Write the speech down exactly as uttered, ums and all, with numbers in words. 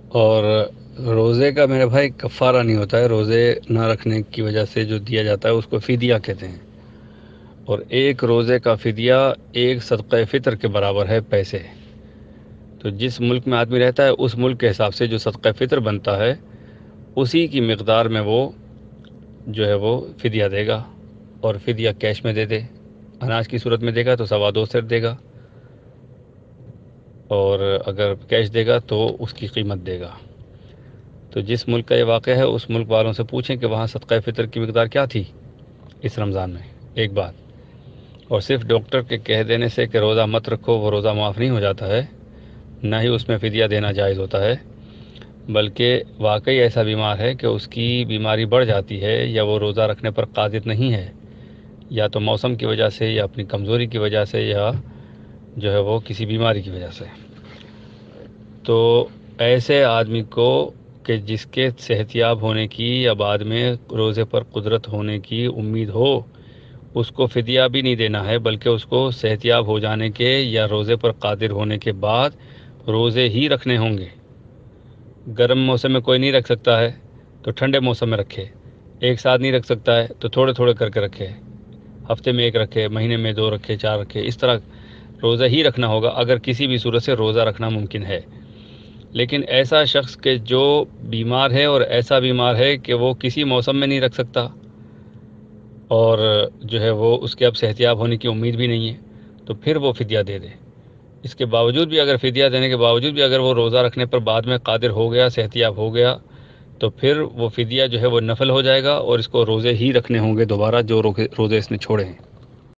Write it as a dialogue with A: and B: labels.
A: اور روزے کا میرے بھائی کفارہ نہیں ہوتا ہے، روزے نہ رکھنے کی وجہ سے جو دیا جاتا ہے اس کو فدیہ کہتے ہیں، اور ایک روزے کا فدیہ ایک صدقہ فطر کے برابر ہے پیسے۔ تو جس ملک میں آدمی رہتا ہے اس ملک کے حساب سے جو صدقہ فطر بنتا ہے اسی کی مقدار میں وہ جو ہے وہ فدیہ دے گا، اور فدیہ کیش میں دے دے، اناج کی صورت میں دے گا تو سوا دو سیر دے گا، اور اگر کیش دے گا تو اس کی قیمت دے گا۔ تو جس ملک کا یہ واقعہ ہے اس ملک والوں سے پوچھیں کہ وہاں صدقہ فطر کی مقدار کیا تھی اس رمضان میں، ایک بات۔ اور صرف ڈاکٹر کے کہہ دینے سے کہ روزہ مت رکھو وہ روزہ معاف نہیں ہو جاتا ہے، نہ ہی اس میں فدیہ دینا جائز ہوتا ہے، بلکہ واقعی ایسا بیمار ہے کہ اس کی بیماری بڑھ جاتی ہے یا وہ روزہ رکھنے پر قادر نہیں ہے، یا تو موسم کی وجہ سے یا اپنی کمزوری کی وجہ سے یا جو ہے وہ کسی بیماری کی وجہ سے، تو ایسے آدمی کو کہ جس کے صحت یاب ہونے کی یا بعد میں روزے پر قدرت ہونے کی امید ہو، اس کو فدیہ بھی نہیں دینا ہے، بلکہ اس کو صحت یاب ہو جانے کے یا روزے پر قادر ہونے کے بعد روزے ہی رکھنے ہوں گے۔ گرم موسم میں کوئی نہیں رکھ سکتا ہے تو ٹھنڈے موسم میں رکھے، ایک ساتھ نہیں رکھ سکتا ہے تو تھوڑے تھوڑے کر کے رکھے، ہفتے میں ایک رکھے، مہینے میں دو رکھے، چار رکھے، اس طرح روزہ ہی رکھنا ہوگا اگر کسی بھی صورت سے روزہ رکھنا ممکن ہے۔ لیکن ایسا شخص کہ جو بیمار ہے اور ایسا بیمار ہے کہ وہ کسی موسم میں نہیں رکھ سکتا، اور جو ہے وہ اس کے اب صحت یاب ہونے کی امید بھی نہیں ہے، تو پھر وہ فدیہ دے دے۔ اس کے باوجود بھی اگر فدیہ دینے کے باوجود بھی اگر وہ روزہ رکھنے پر بعد میں قادر ہو گیا، صحت یاب ہو گیا، تو پھر وہ فدیہ جو ہے وہ نفل ہو جائے گا، اور اس کو روزے ہی رکھنے ہوں گے دوبارہ جو روزے اس نے چھوڑے ہیں۔